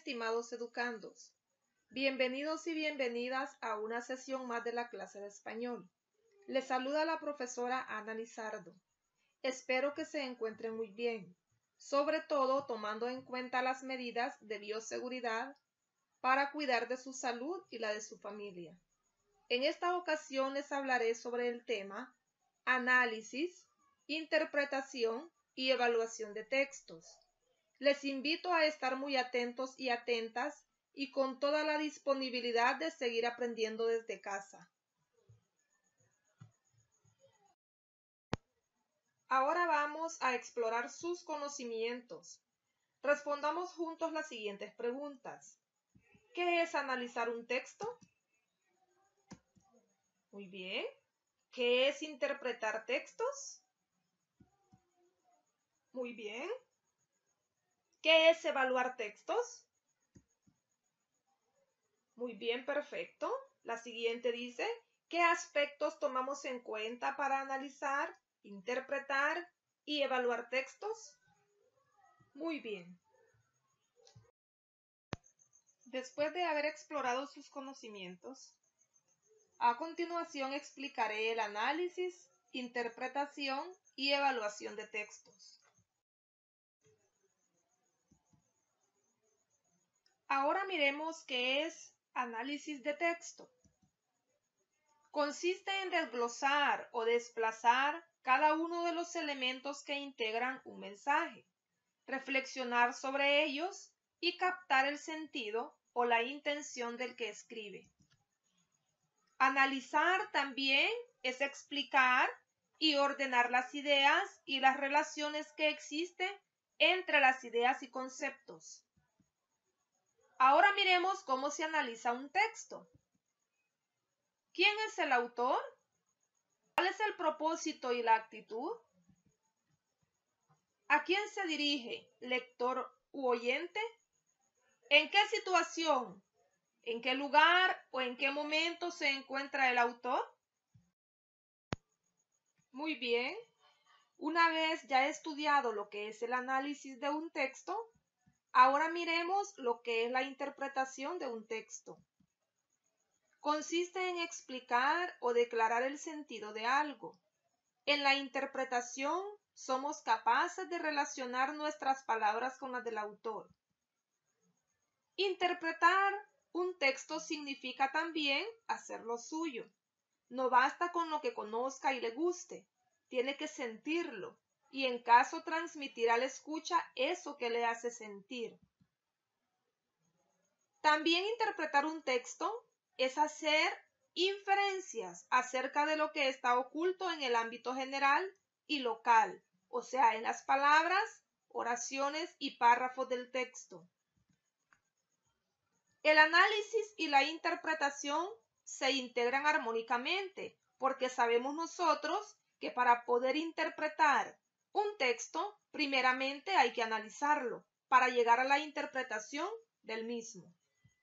estimados educandos. Bienvenidos y bienvenidas a una sesión más de la clase de español. Les saluda la profesora Ana Lizardo. Espero que se encuentren muy bien, sobre todo tomando en cuenta las medidas de bioseguridad para cuidar de su salud y la de su familia. En esta ocasión les hablaré sobre el tema análisis, interpretación y evaluación de textos. Les invito a estar muy atentos y atentas y con toda la disponibilidad de seguir aprendiendo desde casa. Ahora vamos a explorar sus conocimientos. Respondamos juntos las siguientes preguntas. ¿Qué es analizar un texto? Muy bien. ¿Qué es interpretar textos? Muy bien. ¿Qué es evaluar textos? Muy bien, perfecto. La siguiente dice, ¿qué aspectos tomamos en cuenta para analizar, interpretar y evaluar textos? Muy bien. Después de haber explorado sus conocimientos, a continuación explicaré el análisis, interpretación y evaluación de textos. Ahora miremos qué es análisis de texto. Consiste en desglosar o desplazar cada uno de los elementos que integran un mensaje, reflexionar sobre ellos y captar el sentido o la intención del que escribe. Analizar también es explicar y ordenar las ideas y las relaciones que existen entre las ideas y conceptos. Ahora miremos cómo se analiza un texto. ¿Quién es el autor? ¿Cuál es el propósito y la actitud? ¿A quién se dirige, lector u oyente? ¿En qué situación, en qué lugar o en qué momento se encuentra el autor? Muy bien. Una vez ya estudiado lo que es el análisis de un texto, ahora miremos lo que es la interpretación de un texto. Consiste en explicar o declarar el sentido de algo. En la interpretación somos capaces de relacionar nuestras palabras con las del autor. Interpretar un texto significa también hacerlo suyo. No basta con lo que conozca y le guste, tiene que sentirlo y en caso transmitir al escucha eso que le hace sentir. También interpretar un texto es hacer inferencias acerca de lo que está oculto en el ámbito general y local, o sea, en las palabras, oraciones y párrafos del texto. El análisis y la interpretación se integran armónicamente, porque sabemos nosotros que para poder interpretar un texto, primeramente hay que analizarlo para llegar a la interpretación del mismo.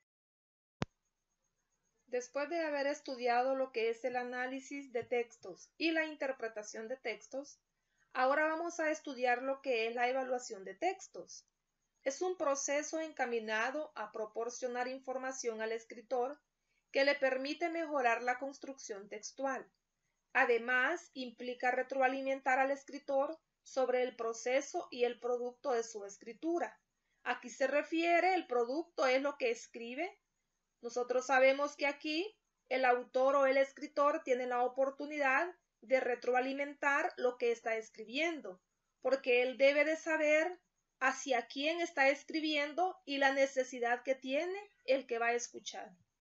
Después de haber estudiado lo que es el análisis de textos y la interpretación de textos, ahora vamos a estudiar lo que es la evaluación de textos. Es un proceso encaminado a proporcionar información al escritor que le permite mejorar la construcción textual. Además, implica retroalimentar al escritor sobre el proceso y el producto de su escritura. Aquí se refiere, el producto es lo que escribe. Nosotros sabemos que aquí el autor o el escritor tiene la oportunidad de retroalimentar lo que está escribiendo, porque él debe de saber hacia quién está escribiendo y la necesidad que tiene el que va a escuchar.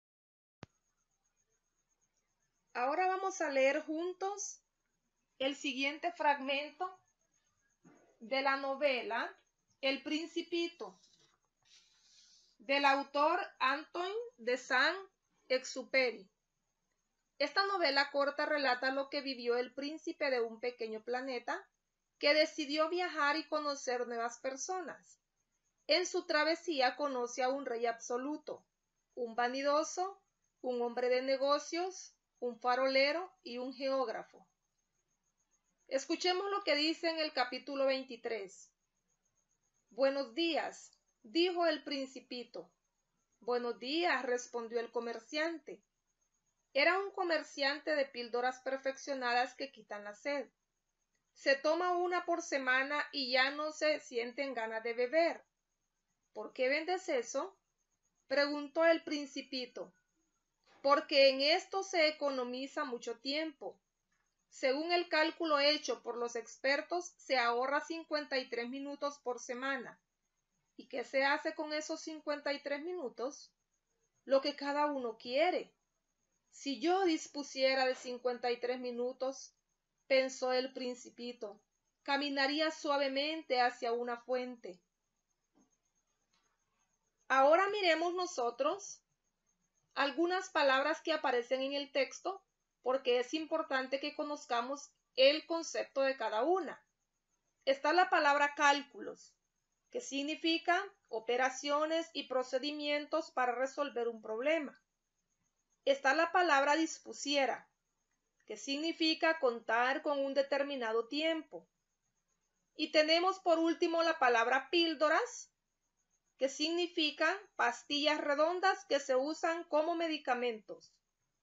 Ahora vamos a leer juntos el siguiente fragmento de la novela El Principito, del autor Antoine de Saint-Exupéry. Esta novela corta relata lo que vivió el príncipe de un pequeño planeta que decidió viajar y conocer nuevas personas. En su travesía conoce a un rey absoluto, un vanidoso, un hombre de negocios, un farolero y un geógrafo. Escuchemos lo que dice en el capítulo 23. Buenos días, dijo el Principito. Buenos días, respondió el comerciante. Era un comerciante de píldoras perfeccionadas que quitan la sed. Se toma una por semana y ya no se sienten ganas de beber. ¿Por qué vendes eso?, preguntó el Principito. Porque en esto se economiza mucho tiempo. Según el cálculo hecho por los expertos, se ahorra 53 minutos por semana. ¿Y qué se hace con esos 53 minutos? Lo que cada uno quiere. Si yo dispusiera de 53 minutos, pensó el Principito, caminaría suavemente hacia una fuente. Ahora miremos nosotros algunas palabras que aparecen en el texto, porque es importante que conozcamos el concepto de cada una. Está la palabra cálculos, que significa operaciones y procedimientos para resolver un problema. Está la palabra dispusiera, que significa contar con un determinado tiempo. Y tenemos por último la palabra píldoras, que significa pastillas redondas que se usan como medicamentos.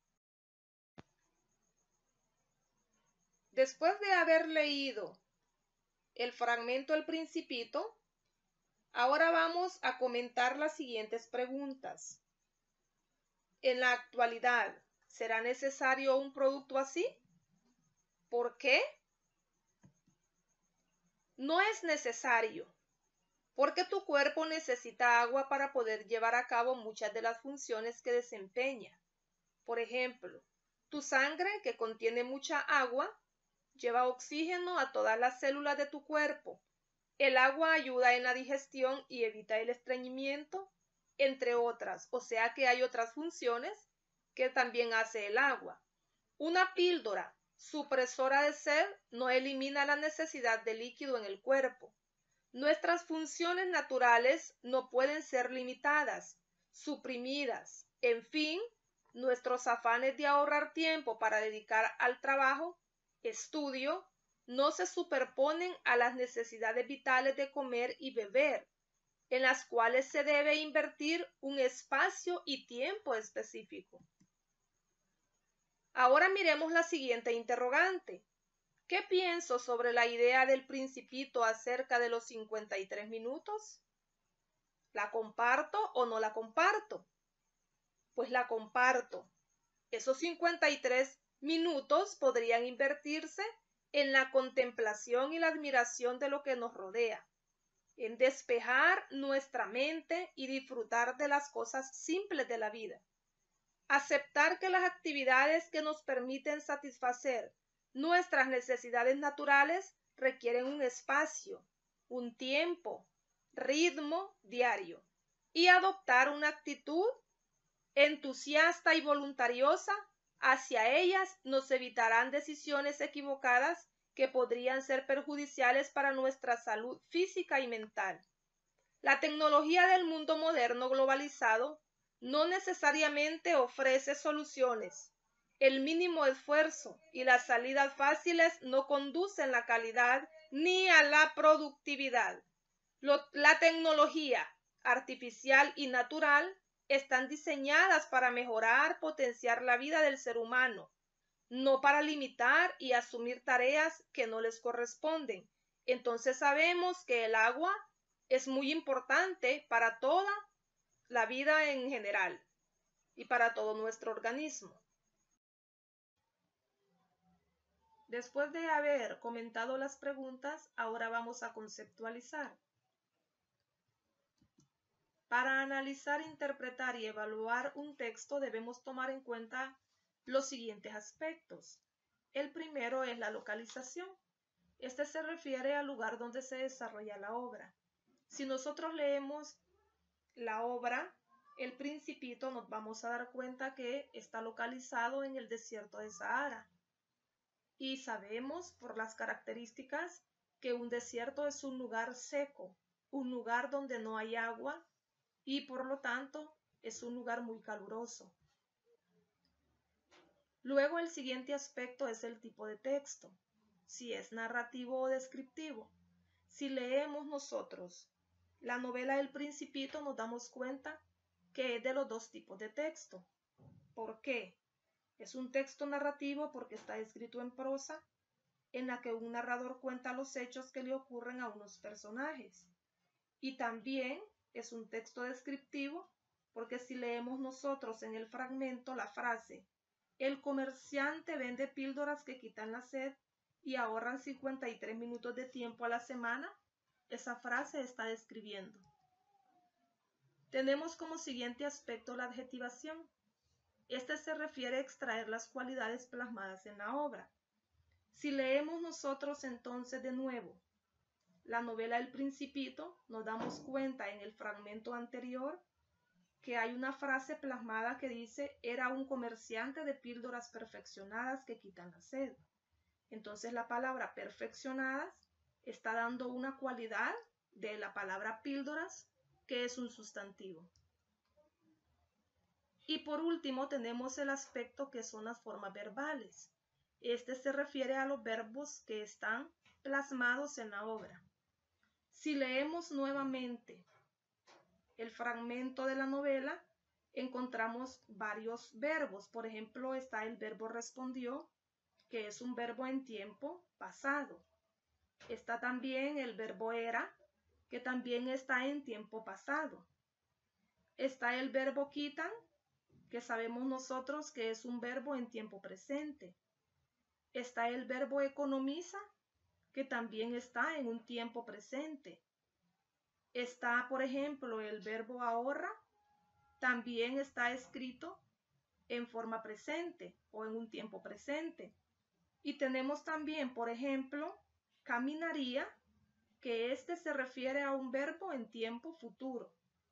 Después de haber leído el fragmento El Principito, ahora vamos a comentar las siguientes preguntas. En la actualidad, ¿será necesario un producto así? ¿Por qué? No es necesario, porque tu cuerpo necesita agua para poder llevar a cabo muchas de las funciones que desempeña. Por ejemplo, tu sangre, que contiene mucha agua, lleva oxígeno a todas las células de tu cuerpo. El agua ayuda en la digestión y evita el estreñimiento, entre otras, o sea que hay otras funciones que también hace el agua. Una píldora supresora de sed no elimina la necesidad de líquido en el cuerpo. Nuestras funciones naturales no pueden ser limitadas, suprimidas. En fin, nuestros afanes de ahorrar tiempo para dedicar al trabajo, estudio, no se superponen a las necesidades vitales de comer y beber, en las cuales se debe invertir un espacio y tiempo específico. Ahora miremos la siguiente interrogante. ¿Qué pienso sobre la idea del Principito acerca de los 53 minutos? ¿La comparto o no la comparto? Pues la comparto. Esos 53 minutos podrían invertirse en la contemplación y la admiración de lo que nos rodea, en despejar nuestra mente y disfrutar de las cosas simples de la vida. Aceptar que las actividades que nos permiten satisfacer nuestras necesidades naturales requieren un espacio, un tiempo, ritmo diario, y adoptar una actitud entusiasta y voluntariosa hacia ellas nos evitarán decisiones equivocadas que podrían ser perjudiciales para nuestra salud física y mental. La tecnología del mundo moderno globalizado no necesariamente ofrece soluciones. El mínimo esfuerzo y las salidas fáciles no conducen a la calidad ni a la productividad. La tecnología artificial y natural están diseñadas para mejorar, potenciar la vida del ser humano, no para limitar y asumir tareas que no les corresponden. Entonces sabemos que el agua es muy importante para toda la vida en general y para todo nuestro organismo. Después de haber comentado las preguntas, ahora vamos a conceptualizar. Para analizar, interpretar y evaluar un texto debemos tomar en cuenta los siguientes aspectos. El primero es la localización. Este se refiere al lugar donde se desarrolla la obra. Si nosotros leemos la obra El Principito, nos vamos a dar cuenta que está localizado en el desierto de Sahara. Y sabemos por las características que un desierto es un lugar seco, un lugar donde no hay agua y por lo tanto es un lugar muy caluroso. Luego el siguiente aspecto es el tipo de texto, si es narrativo o descriptivo. Si leemos nosotros La novela El Principito nos damos cuenta que es de los dos tipos de texto. ¿Por qué? Es un texto narrativo porque está escrito en prosa, en la que un narrador cuenta los hechos que le ocurren a unos personajes. Y también es un texto descriptivo porque si leemos nosotros en el fragmento la frase "El comerciante vende píldoras que quitan la sed y ahorran 53 minutos de tiempo a la semana", esa frase está describiendo. Tenemos como siguiente aspecto la adjetivación. Este se refiere a extraer las cualidades plasmadas en la obra. Si leemos nosotros entonces de nuevo la novela El Principito, nos damos cuenta en el fragmento anterior que hay una frase plasmada que dice "era un comerciante de píldoras perfeccionadas que quitan la sed". Entonces la palabra perfeccionadas está dando una cualidad de la palabra píldoras, que es un sustantivo. Y por último tenemos el aspecto que son las formas verbales. Este se refiere a los verbos que están plasmados en la obra. Si leemos nuevamente el fragmento de la novela, encontramos varios verbos. Por ejemplo, está el verbo respondió, que es un verbo en tiempo pasado. Está también el verbo era, que también está en tiempo pasado. Está el verbo quitan, que sabemos nosotros que es un verbo en tiempo presente. Está el verbo economiza, que también está en un tiempo presente. Está, por ejemplo, el verbo ahorra, también está escrito en forma presente o en un tiempo presente. Y tenemos también, por ejemplo, caminaría, que este se refiere a un verbo en tiempo futuro.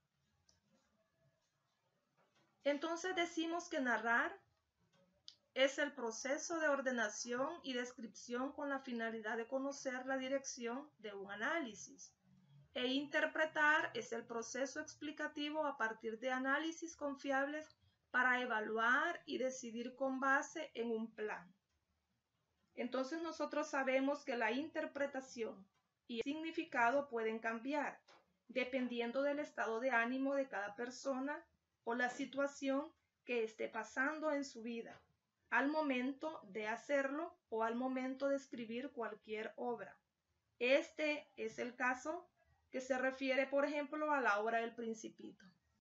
Entonces decimos que narrar es el proceso de ordenación y descripción con la finalidad de conocer la dirección de un análisis. E interpretar es el proceso explicativo a partir de análisis confiables para evaluar y decidir con base en un plan. Entonces nosotros sabemos que la interpretación y el significado pueden cambiar dependiendo del estado de ánimo de cada persona o la situación que esté pasando en su vida al momento de hacerlo o al momento de escribir cualquier obra. Este es el caso que se refiere, por ejemplo, a la obra del Principito.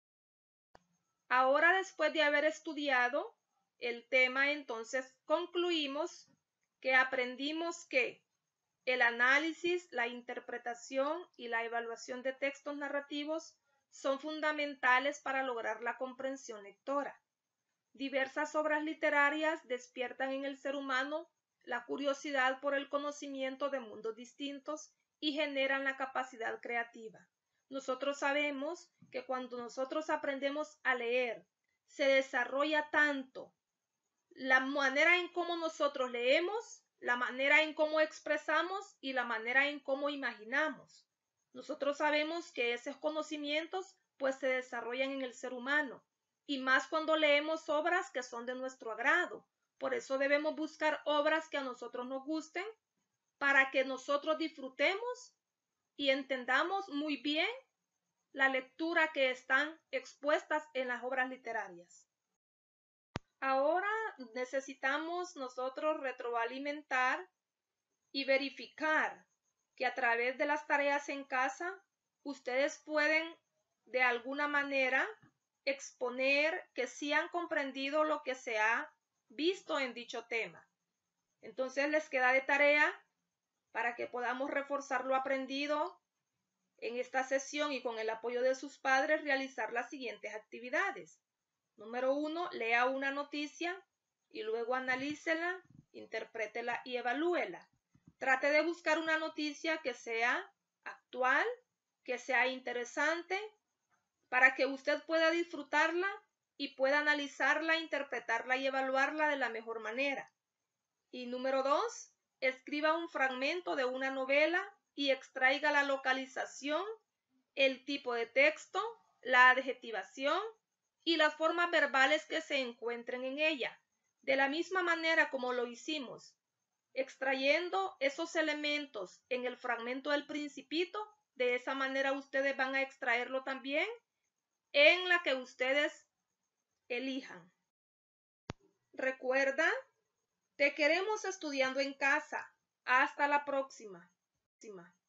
Ahora, después de haber estudiado el tema, entonces concluimos que aprendimos que el análisis, la interpretación y la evaluación de textos narrativos son fundamentales para lograr la comprensión lectora. Diversas obras literarias despiertan en el ser humano la curiosidad por el conocimiento de mundos distintos y generan la capacidad creativa. Nosotros sabemos que cuando nosotros aprendemos a leer, se desarrolla tanto la manera en cómo nosotros leemos, la manera en cómo expresamos y la manera en cómo imaginamos. Nosotros sabemos que esos conocimientos pues se desarrollan en el ser humano y más cuando leemos obras que son de nuestro agrado. Por eso debemos buscar obras que a nosotros nos gusten para que nosotros disfrutemos y entendamos muy bien la lectura que están expuestas en las obras literarias. Ahora necesitamos nosotros retroalimentar y verificar que a través de las tareas en casa ustedes pueden de alguna manera exponer que sí han comprendido lo que se ha visto en dicho tema. Entonces les queda de tarea para que podamos reforzar lo aprendido en esta sesión y con el apoyo de sus padres realizar las siguientes actividades. Número 1, lea una noticia y luego analícela, interprétela y evalúela. Trate de buscar una noticia que sea actual, que sea interesante, para que usted pueda disfrutarla y pueda analizarla, interpretarla y evaluarla de la mejor manera. Y número 2, escriba un fragmento de una novela y extraiga la localización, el tipo de texto, la adjetivación y las formas verbales que se encuentren en ella. De la misma manera como lo hicimos, extrayendo esos elementos en el fragmento del Principito, De esa manera ustedes van a extraerlo también en la que ustedes elijan. Recuerda, te queremos estudiando en casa. Hasta la próxima.